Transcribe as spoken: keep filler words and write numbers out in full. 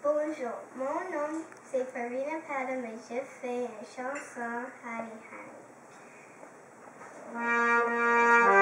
Bonjour, mon nom c'est Parveena et je fais une chanson Honey Honey.